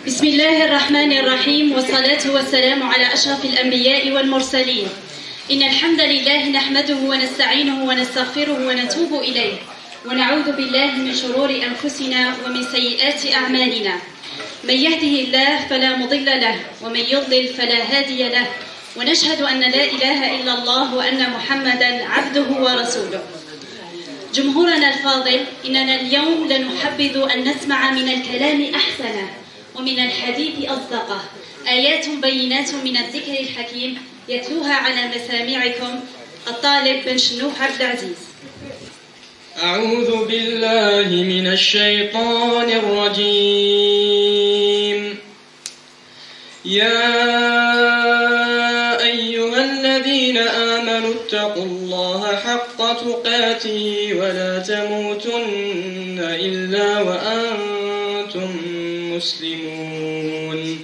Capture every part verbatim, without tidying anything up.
بسم الله الرحمن الرحيم، والصلاة والسلام على أشرف الأنبياء والمرسلين. إن الحمد لله نحمده ونستعينه ونستغفره ونتوب إليه، ونعوذ بالله من شرور أنفسنا ومن سيئات أعمالنا. من يهده الله فلا مضل له، ومن يضلل فلا هادي له، ونشهد أن لا إله إلا الله وأن محمدًا عبده ورسوله. جمهورنا الفاضل، إننا اليوم لنحبذ أن نسمع من الكلام أحسنه ومن الحديث أصدقه، آيات بينات من الذكر الحكيم يتلوها على مسامعكم الطالب بن شنوح عبد العزيز. أعوذ بالله من الشيطان الرجيم. يا أيها الذين آمنوا اتقوا الله حق تقاته ولا تموتن إلا وأنتم مسلمون.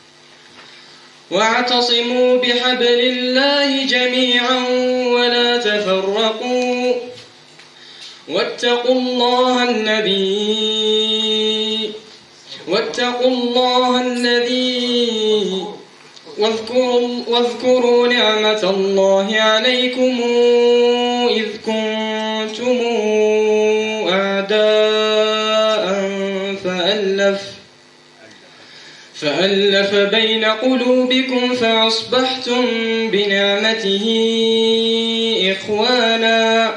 واعتصموا بحبل الله جميعا ولا تفرقوا، واتقوا الله الذي واتقوا الله الذي واذكروا, واذكروا نعمة الله عليكم إذ كنتم أعداء فألف فألف بين قلوبكم فأصبحتم بنعمته إخوانا،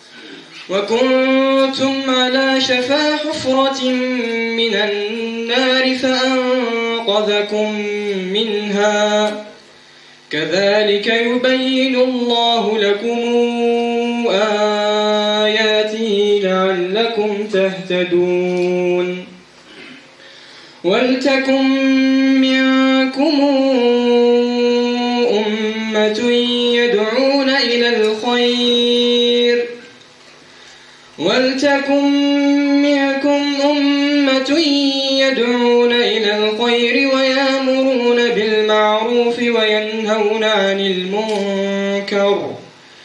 وكنتم على شفا حفرة من النار فأنقذكم منها. كذلك يبين الله لكم آياته لعلكم تهتدون. ولتكن منكم أمة يدعون إلى الخير ولتكن منكم أمة يدعون إلى الخير ويأمرون بالمعروف وينهون عن المنكر،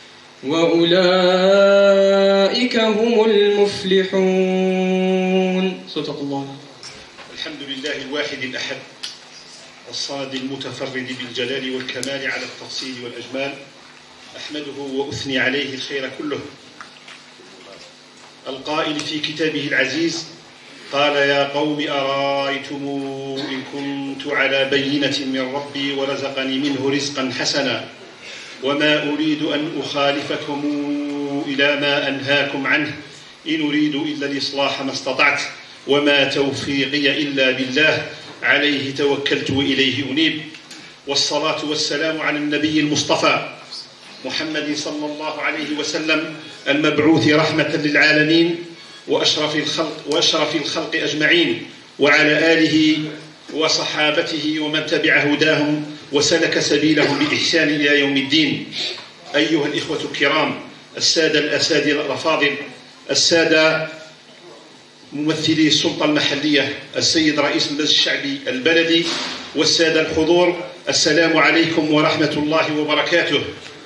وأولئك هم المفلحون. صدق الله. الحمد لله الواحد الأحد الصمد المتفرد بالجلال والكمال على التفصيل والأجمال، أحمده وأثني عليه الخير كله. القائل في كتابه العزيز قال: يا قوم أرأيتم إن كنت على بينة من ربي ورزقني منه رزقا حسنا وما أريد أن أخالفكم إلى ما أنهاكم عنه، إن أريد إلا الإصلاح ما استطعت وما توفيقي إلا بالله، عليه توكلت وإليه أنيب. والصلاة والسلام على النبي المصطفى محمد صلى الله عليه وسلم، المبعوث رحمة للعالمين وأشرف الخلق, وأشرف الخلق أجمعين، وعلى آله وصحابته ومن تبع هداهم وسلك سبيلهم بإحسان إلى يوم الدين. أيها الإخوة الكرام، السادة الأساتذة الأفاضل، السادة ممثلي السلطة المحلية، السيد رئيس المجلس الشعبي البلدي، والسادة الحضور، السلام عليكم ورحمة الله وبركاته.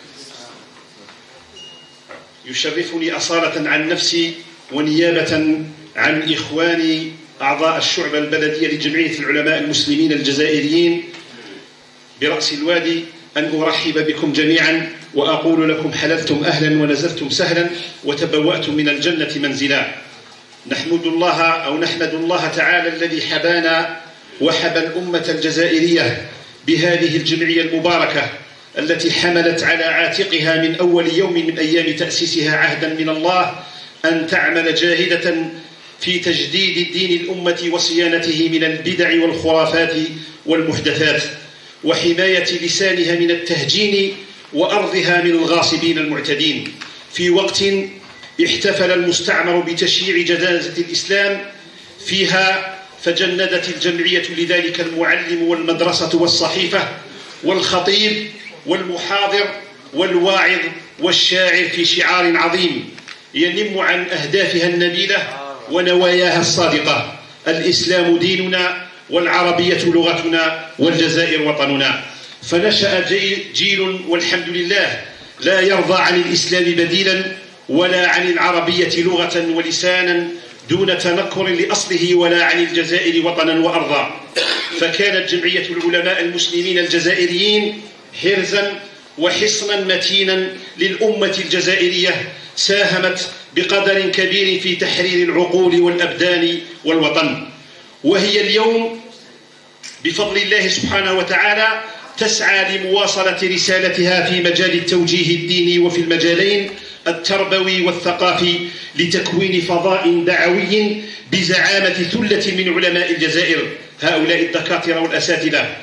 يشرفني أصالة عن نفسي ونيابة عن إخواني أعضاء الشعبة البلدية لجمعية العلماء المسلمين الجزائريين برأس الوادي أن أرحب بكم جميعا، وأقول لكم حللتم أهلا ونزلتم سهلا وتبوأتم من الجنة منزلا. نحمد الله أو نحمد الله تعالى الذي حبانا وحبى الأمة الجزائرية بهذه الجمعية المباركة التي حملت على عاتقها من أول يوم من أيام تأسيسها عهدا من الله أن تعمل جاهدة في تجديد الدين الأمة وصيانته من البدع والخرافات والمحدثات، وحماية لسانها من التهجين وأرضها من الغاصبين المعتدين، في وقت احتفل المستعمر بتشييع جنازة الإسلام فيها، فجندت الجمعية لذلك المعلم والمدرسة والصحيفة والخطيب والمحاضر والواعظ والشاعر في شعار عظيم ينم عن أهدافها النبيلة ونواياها الصادقة: الإسلام ديننا والعربية لغتنا والجزائر وطننا. فنشأ جيل والحمد لله لا يرضى عن الإسلام بديلا ولا عن العربية لغة ولسانا دون تنكر لأصله ولا عن الجزائر وطنا وأرضا. فكانت جمعية العلماء المسلمين الجزائريين حرزا وحصنا متينا للأمة الجزائرية، ساهمت بقدر كبير في تحرير العقول والأبدان والوطن. وهي اليوم بفضل الله سبحانه وتعالى تسعى لمواصلة رسالتها في مجال التوجيه الديني وفي المجالين التربوي والثقافي، لتكوين فضاء دعوي بزعامة ثلة من علماء الجزائر، هؤلاء الدكاترة والأساتذة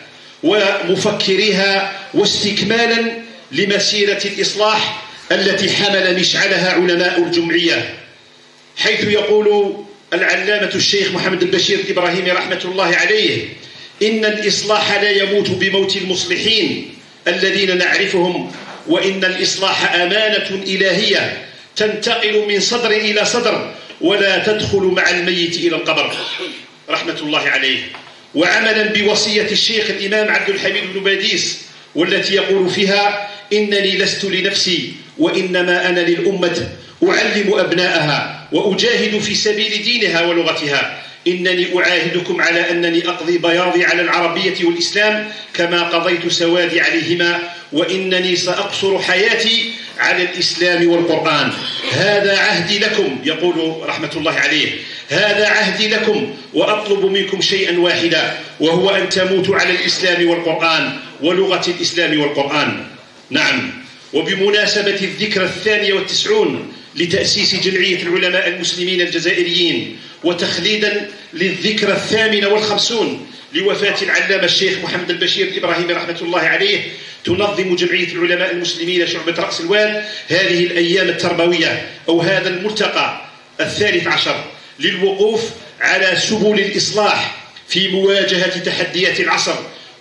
ومفكريها، واستكمالا لمسيرة الإصلاح التي حمل مشعلها علماء الجمعية، حيث يقول العلامة الشيخ محمد البشير الإبراهيمي رحمة الله عليه: إن الإصلاح لا يموت بموت المصلحين الذين نعرفهم، وإن الإصلاح أمانة إلهية تنتقل من صدر إلى صدر ولا تدخل مع الميت إلى القبر، رحمة الله عليه. وعملا بوصية الشيخ الإمام عبد الحميد بن باديس، والتي يقول فيها: إنني لست لنفسي وإنما أنا للأمة، أعلم أبناءها وأجاهد في سبيل دينها ولغتها. إنني أعاهدكم على أنني أقضي بياضي على العربية والإسلام كما قضيت سوادي عليهما، وإنني سأقصر حياتي على الإسلام والقرآن. هذا عهدي لكم، يقول رحمة الله عليه، هذا عهدي لكم، وأطلب منكم شيئا واحدا، وهو أن تموتوا على الإسلام والقرآن ولغة الإسلام والقرآن. نعم. وبمناسبة الذكرى الثانية والتسعون لتأسيس جمعية العلماء المسلمين الجزائريين، وتخليدا للذكرى الثامنة والخمسون لوفاة العلامة الشيخ محمد البشير الإبراهيمي رحمة الله عليه، تنظم جمعية العلماء المسلمين شعبة رأس الواد هذه الأيام التربوية أو هذا الملتقى الثالث عشر للوقوف على سبل الإصلاح في مواجهة تحديات العصر،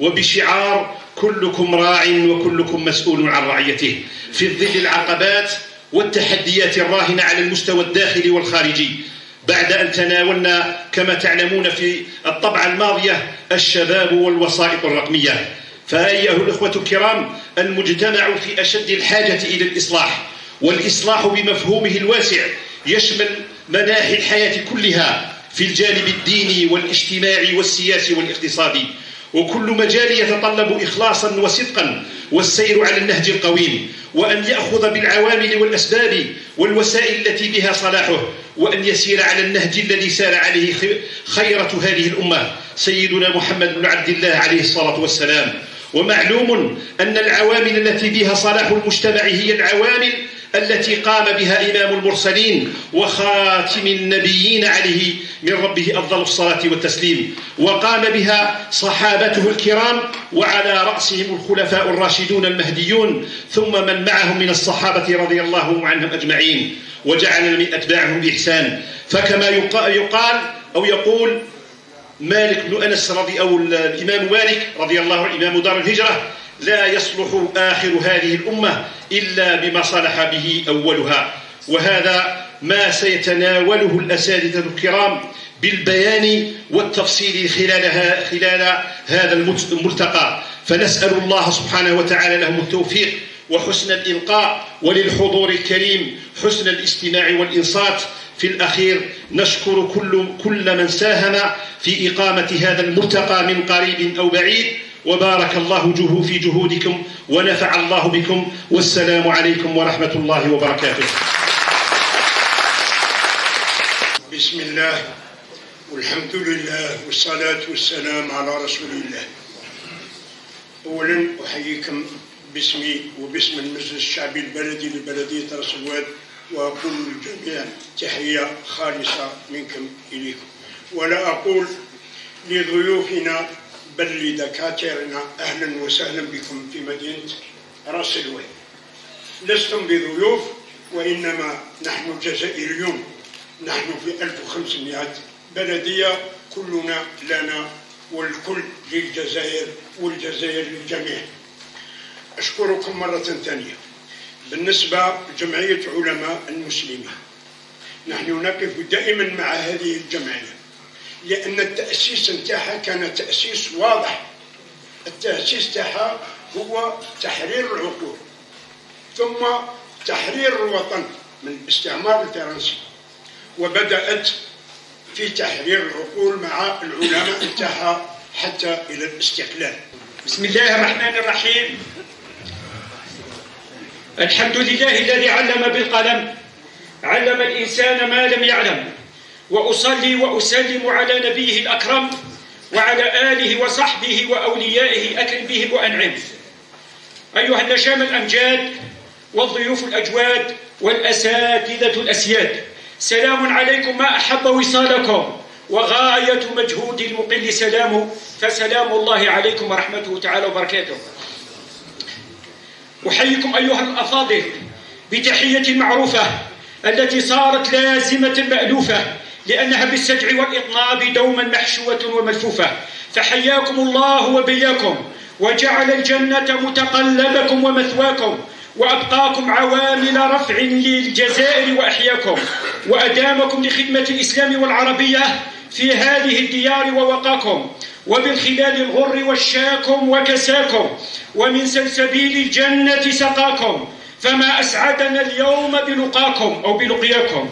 وبشعار كلكم راع وكلكم مسؤول عن رعيته، في ظل العقبات والتحديات الراهنة على المستوى الداخلي والخارجي، بعد أن تناولنا كما تعلمون في الطبعة الماضية الشباب والوسائط الرقمية. فأيها الأخوة الكرام، المجتمع في أشد الحاجة إلى الإصلاح، والإصلاح بمفهومه الواسع يشمل مناحي الحياة كلها في الجانب الديني والاجتماعي والسياسي والاقتصادي، وكل مجال يتطلب إخلاصا وصدقا والسير على النهج القويم، وأن يأخذ بالعوامل والأسباب والوسائل التي بها صلاحه، وأن يسير على النهج الذي سار عليه خيرة هذه الأمة سيدنا محمد بن عبد الله عليه الصلاة والسلام. ومعلوم أن العوامل التي بها صلاح المجتمع هي العوامل التي قام بها إمام المرسلين وخاتم النبيين عليه من ربه أفضل الصلاة والتسليم، وقام بها صحابته الكرام، وعلى رأسهم الخلفاء الراشدون المهديون، ثم من معهم من الصحابة رضي الله عنهم أجمعين، وجعلنا من أتباعهم بإحسان. فكما يقال أو يقول مالك بن أنس رضي أو الإمام مالك رضي الله عنه إمام دار الهجرة: لا يصلح آخر هذه الأمة إلا بما صلح به أولها. وهذا ما سيتناوله الأساتذة الكرام بالبيان والتفصيل خلالها خلال هذا الملتقى، فنسأل الله سبحانه وتعالى لهم التوفيق وحسن الإلقاء، وللحضور الكريم حسن الاستماع والإنصات. في الأخير نشكر كل, كل من ساهم في إقامة هذا الملتقى من قريب أو بعيد، وبارك الله جهو في جهودكم ونفع الله بكم، والسلام عليكم ورحمة الله وبركاته. بسم الله والحمد لله والصلاة والسلام على رسول الله. أولا أحييكم باسمي وباسم المجلس الشعبي البلدي لبلدية راس الواد، وأقول للجميع تحية خالصة منكم إليكم، ولا أقول لضيوفنا بل لدكاترنا أهلا وسهلا بكم في مدينة راس الواد. لستم بضيوف، وإنما نحن جزائريون، نحن في ألف وخمسمائة بلدية، كلنا لنا والكل للجزائر والجزائر للجميع. أشكركم مرة ثانية. بالنسبة لجمعية علماء المسلمين، نحن نقف دائما مع هذه الجمعية، لأن التأسيس نتاعها كان تأسيس واضح. التأسيس نتاعها هو تحرير العقول، ثم تحرير الوطن من الاستعمار الفرنسي، وبدأت في تحرير العقول مع العلماء انتهى حتى إلى الاستقلال. بسم الله الرحمن الرحيم. الحمد لله الذي علم بالقلم، علم الإنسان ما لم يعلم، وأصلي وأسلم على نبيه الأكرم وعلى آله وصحبه وأوليائه أكرم بهم وأنعم. أيها النشام الأمجاد والضيوف الأجواد والأساتذة الأسياد، سلام عليكم ما أحب وصالكم، وغاية مجهود المقل سلام، فسلام الله عليكم ورحمته تعالى وبركاته. أحييكم أيها الأفاضل بتحية معروفة التي صارت لازمة مألوفة، لأنها بالسجع والإطناب دوما محشوة وملفوفة، فحياكم الله وبياكم، وجعل الجنة متقلبكم ومثواكم، وأبقاكم عوامل رفع للجزائر وأحياكم، وأدامكم لخدمة الإسلام والعربية في هذه الديار ووقاكم، وبالخلال الغر والشاكم وكساكم، ومن سلسبيل الجنة سقاكم، فما أسعدنا اليوم بلقاكم أو بلقياكم.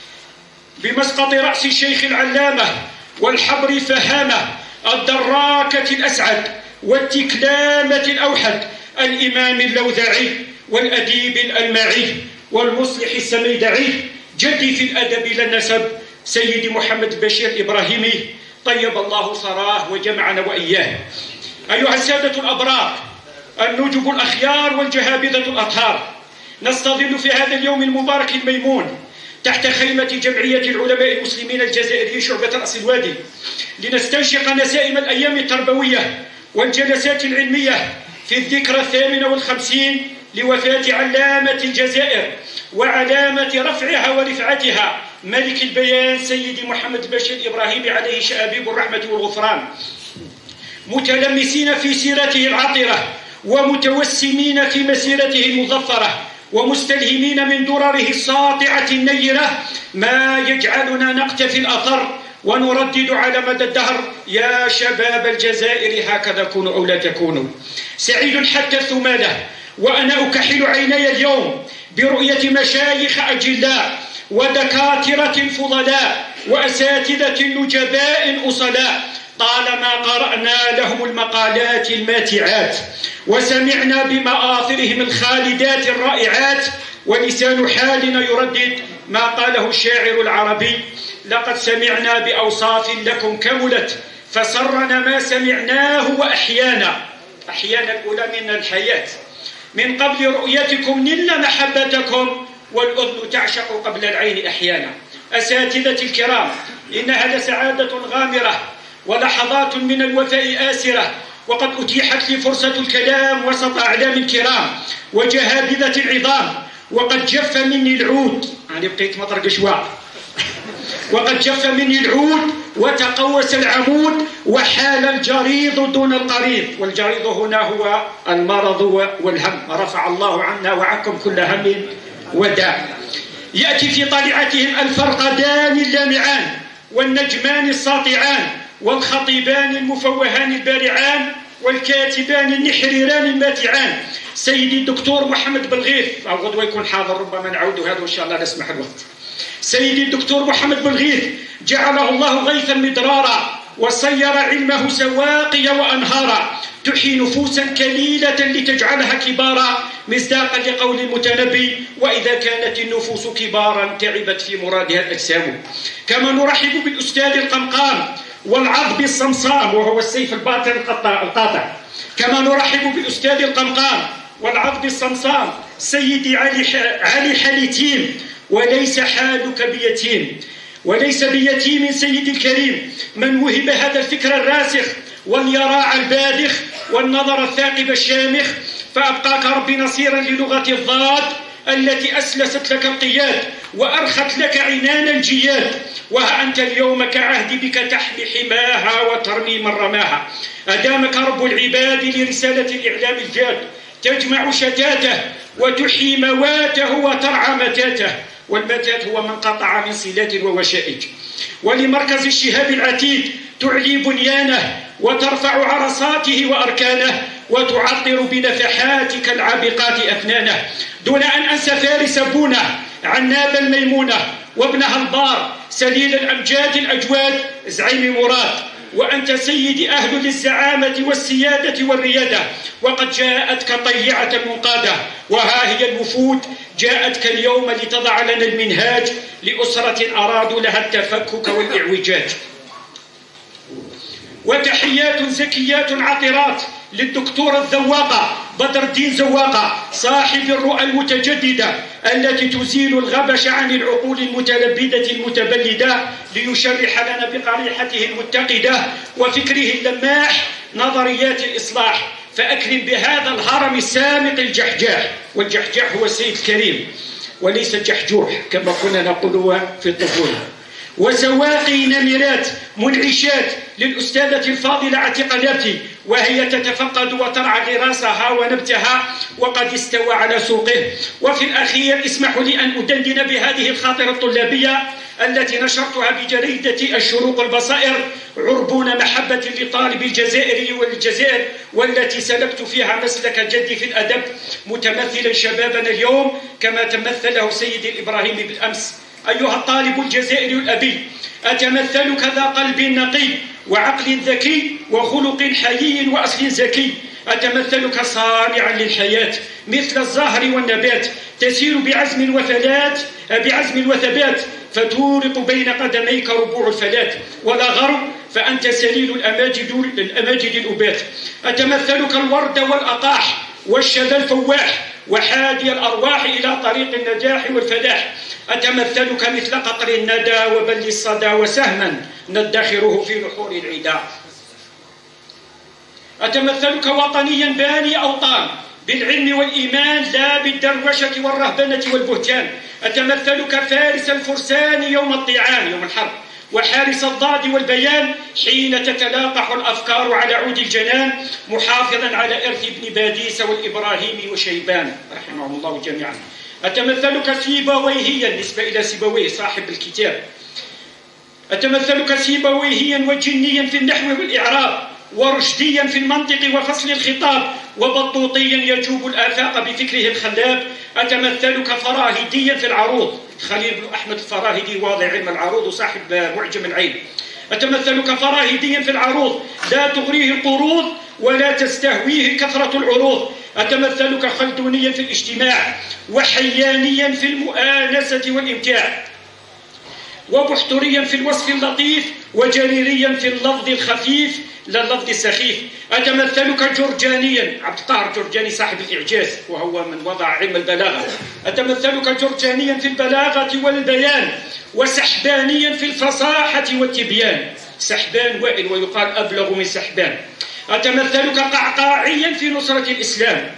بمسقط رأس الشيخ العلامة والحبر الفهامة الدراكة الأسعد والتكلامة الأوحد الإمام اللوذعي والأديب الألماعي والمصلح السميدعي، جدي في الأدب للنسب سيدي محمد البشير الإبراهيمي، طيب الله ثراه وجمعنا وإياه. أيها السادة الأبرار، النجب الأخيار والجهابذة الأطهار، نستظل في هذا اليوم المبارك الميمون تحت خيمة جمعية العلماء المسلمين الجزائريين شعبة رأس الوادي، لنستنشق نسائم الأيام التربوية والجلسات العلمية في الذكرى الثامنة والخمسين لوفاة علامة الجزائر وعلامة رفعها ورفعتها ملك البيان سيدي محمد البشير الإبراهيمي عليه شآبيب الرحمة والغفران، متلمسين في سيرته العطرة ومتوسمين في مسيرته المظفرة، ومستلهمين من درره الساطعة النيرة ما يجعلنا نقتفي الأثر ونردد على مدى الدهر: يا شباب الجزائر هكذا كونوا أو لا تكونوا. سعيد حتى الثمالة وأنا أكحل عيني اليوم برؤية مشايخ أجلاء ودكاترة فضلاء وأساتذة نجباء أصلاء، طالما قرأنا لهم المقالات الماتعات وسمعنا بمآثرهم الخالدات الرائعات، ولسان حالنا يردد ما قاله الشاعر العربي: لقد سمعنا بأوصاف لكم كملت فسرنا ما سمعناه وأحيانا. أحيانا الأولى من الحياة، من قبل رؤيتكم نلنا محبتكم، والأذن تعشق قبل العين أحيانا. أساتذتي الكرام، إنها لسعادة غامرة ولحظات من الوفاء آسرة، وقد أتيحت لي فرصة الكلام وسط أعلام كرام وجهابذة العظام، وقد جف مني العود، يعني بقيت مطرق شواء وقد جف مني العود وتقوس العمود وحال الجريض دون القريض، والجريض هنا هو المرض والهم، رفع الله عنا وعنكم كل هم وداع. يأتي في طلعتهم الفرقدان اللامعان والنجمان الساطعان والخطيبان المفوهان البارعان والكاتبان النحريران الماتعان، سيدي الدكتور محمد بلغيث، أو غدوة يكون حاضر ربما نعود هذا إن شاء الله نسمح الوقت. سيدي الدكتور محمد بلغيث جعله الله غيثا مدرارا وصير علمه سواقي وأنهارا، تحيي نفوسا كليلة لتجعلها كبارا، مصداقا لقول المتنبي: وإذا كانت النفوس كبارا تعبت في مرادها الأجسام. كما نرحب بالأستاذ القمقام والعضب الصمصام، وهو السيف الباطن القاطع. كما نرحب بالأستاذ القمقام والعضب الصمصام سيدي علي علي حليتيم، وليس حالك بيتيم، وليس بيتيم سيدي الكريم، من وهب هذا الفكر الراسخ واليراع الباذخ والنظر الثاقب الشامخ، فأبقاك ربي نصيرا للغة الضاد التي أسلست لك القياد وأرخت لك عنان الجياد، وها أنت اليوم كعهد بك تحمي حماها وترمي من رماها. أدامك رب العباد لرسالة الإعلام الجاد، تجمع شتاته وتحيي مواته وترعى متاته، والمتات هو من قطع من صلات ووشائج. ولمركز الشهاب العتيد تعلي بنيانه وترفع عرصاته وأركانه وتعطر بنفحاتك العابقات أفنانه، دون أن أنسى فارس بونه عناب الميمونة وابنها البار سليل الأمجاد الأجواد زعيم مراد. وأنت سيدي أهل للزعامة والسيادة والريادة، وقد جاءتك طيعة منقادة، وها هي الوفود جاءتك اليوم لتضع لنا المنهاج لأسرة أرادوا لها التفكك والإعوجاج. وتحيات زكيات عطرات للدكتورة الذواقة بدر الدين زواقة صاحب الرؤى المتجددة التي تزيل الغبش عن العقول المتلبدة المتبلدة ليشرح لنا بقريحته المتقدة وفكره اللماح نظريات الإصلاح. فأكرم بهذا الهرم السامق الجحجاح، والجحجاح هو السيد الكريم وليس الجحجوح كما كنا نقول في الطفولة. وسواقي نمرات منعشات للأستاذة الفاضلة عتيقة لابتي، وهي تتفقد وترعى غراسها ونبتها وقد استوى على سوقه. وفي الأخير اسمحوا لي أن أدندن بهذه الخاطرة الطلابية التي نشرتها بجريدة الشروق البصائر عربون محبة لطالب الجزائري والجزائر، والتي سلكت فيها مسلك جدي في الأدب متمثلا شبابنا اليوم كما تمثله سيدي الإبراهيم بالأمس. أيها الطالب الجزائري الأبي، أتمثلك ذا قلب نقي وعقل ذكي وخلق حيي وأصل زكي. أتمثلك صانعا للحياة مثل الزهر والنبات، تسير بعزم وثبات بعزم وثبات فتورق بين قدميك ربوع الفلات. ولا غرو فأنت سليل الأماجد الأماجد الأبات. أتمثلك الورد والأقاح والشذا الفواح وحادي الأرواح إلى طريق النجاح والفلاح. أتمثلك مثل قطر الندى وبل الصدى وسهما ندخره في نحور العدا. أتمثلك وطنيا باني أوطان بالعلم والإيمان لا بالدروشة والرهبنة والبهتان. أتمثلك فارس الفرسان يوم الطيعان يوم الحرب، وحارس الضاد والبيان حين تتلاقح الأفكار على عود الجنان، محافظا على إرث ابن باديس والإبراهيم وشيبان رحمهم الله جميعا. أتمثلك سيبويهيا نسبة إلى سيبويه صاحب الكتاب. أتمثلك سيبويهيا وجنيا في النحو والإعراب، ورشديا في المنطق وفصل الخطاب، وبطوطيا يجوب الآفاق بفكره الخلاب. أتمثلك فراهيديا في العروض، خليل بن أحمد الفراهيدي واضع علم العروض وصاحب معجم العين. أتمثلك فراهيديا في العروض لا تغريه القروض ولا تستهويه كثرة العروض. أتمثلك خلدونيا في الاجتماع وحيانيا في المؤانسة والإمتاع، وبحتريا في الوصف اللطيف وجريريا في اللفظ الخفيف لا اللفظ السخيف. أتمثلك جرجانيا، عبد القاهر جرجاني صاحب الإعجاز وهو من وضع علم البلاغة. أتمثلك جرجانيا في البلاغة والبيان، وسحبانيا في الفصاحة والتبيان. سحبان وائل ويقال أبلغ من سحبان. أتمثلك قعقاعيا في نصرة الإسلام،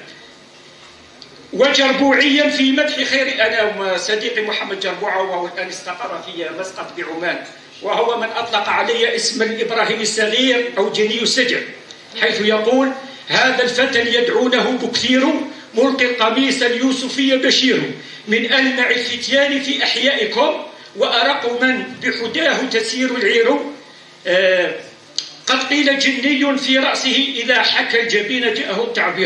وجربوعيا في مدح خير الأنام. صديقي محمد جربوعة وهو الآن استقر في مسقط بعمان، وهو من أطلق علي اسم الإبراهيم الصغير أو جني السجع، حيث يقول: هذا الفتى يدعونه بكثير ملقي القميص اليوسفي بشير، من ألمع الفتيان في أحيائكم وأرق من بحداه تسير العير. آه قد قيل جني في رأسه إذا حكى الجبين جاءه التعبير.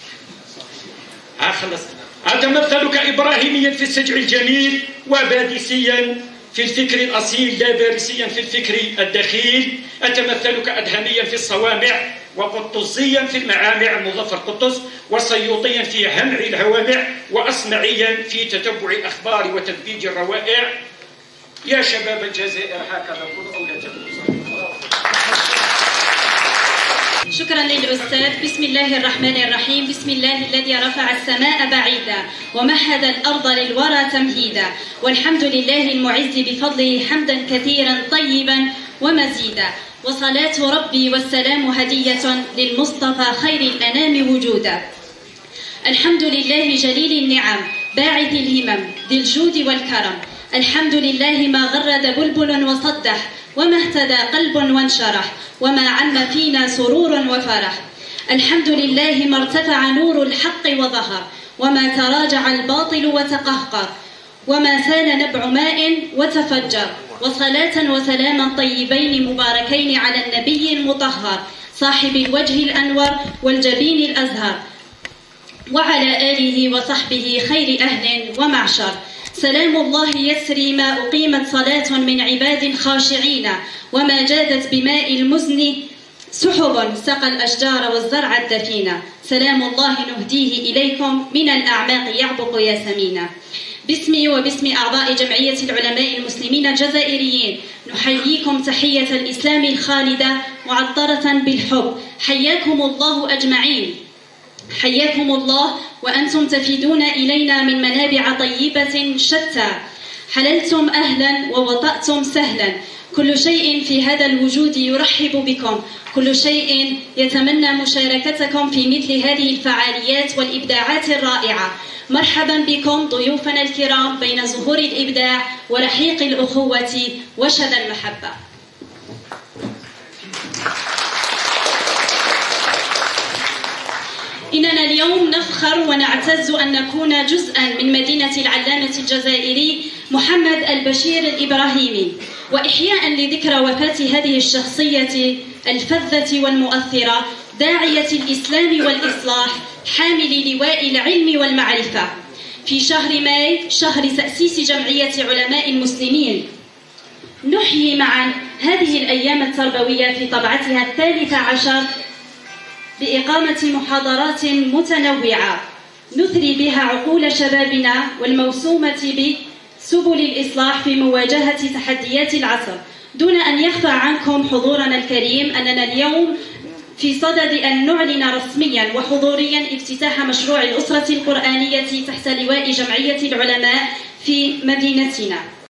آه خلص. أتمثلك إبراهيميا في السجع الجميل، وبادسيا في الفكر الأصيل لا بارسيا في الفكر الدخيل. أتمثلك أدهميا في الصوامع، وقطزيا في المعامع مظفر قطز، وسيوطيا في همع الهوامع، وأصمعيا في تتبع الأخبار وتدبيج الروائع. يا شباب الجزائر هكذا كونوا أو لا تكونوا. شكرا للأستاذ. بسم الله الرحمن الرحيم. بسم الله الذي رفع السماء بعيدا ومهد الأرض للورى تمهيدا، والحمد لله المعز بفضله حمدا كثيرا طيبا ومزيدا، وصلاة ربي والسلام هدية للمصطفى خير الأنام وجودا. الحمد لله جليل النعم باعث الهمم ذي الجود والكرم. الحمد لله ما غرد بلبل وصدح، وما اهتدى قلب وانشرح، وما عم فينا سرور وفرح. الحمد لله ما ارتفع نور الحق وظهر، وما تراجع الباطل وتقهقر، وما سال نبع ماء وتفجر. وصلاة وسلاما طيبين مباركين على النبي المطهر صاحب الوجه الأنور والجبين الأزهر، وعلى آله وصحبه خير أهل ومعشر. سلام الله يسري ما أقيمت صلاة من عباد خاشعين، وما جادت بماء المزن سحب سقى الأشجار والزرع الدفينة. سلام الله نهديه إليكم من الأعماق يعبق ياسمينا. باسمي وباسم أعضاء جمعية العلماء المسلمين الجزائريين نحييكم تحية الإسلام الخالدة معطرة بالحب. حياكم الله أجمعين، حياكم الله وأنتم تفيدون إلينا من منابع طيبة شتى. حللتم أهلا ووطأتم سهلا، كل شيء في هذا الوجود يرحب بكم، كل شيء يتمنى مشاركتكم في مثل هذه الفعاليات والإبداعات الرائعة. مرحبا بكم ضيوفنا الكرام بين زهور الإبداع ورحيق الأخوة وشذا المحبة. إننا اليوم نفخر ونعتز أن نكون جزءا من مدينة العلامة الجزائري محمد البشير الإبراهيمي، وإحياء لذكرى وفاة هذه الشخصية الفذة والمؤثرة داعية الإسلام والإصلاح حامل لواء العلم والمعرفة في شهر ماي، شهر تأسيس جمعية علماء المسلمين. نحيي معا هذه الأيام التربوية في طبعتها الثالثة عشر بإقامة محاضرات متنوعة نثري بها عقول شبابنا والموسومة بسبل الإصلاح في مواجهة تحديات العصر. دون أن يخفى عنكم حضورنا الكريم أننا اليوم في صدد أن نعلن رسميا وحضوريا افتتاح مشروع الأسرة القرآنية تحت لواء جمعية العلماء في مدينتنا.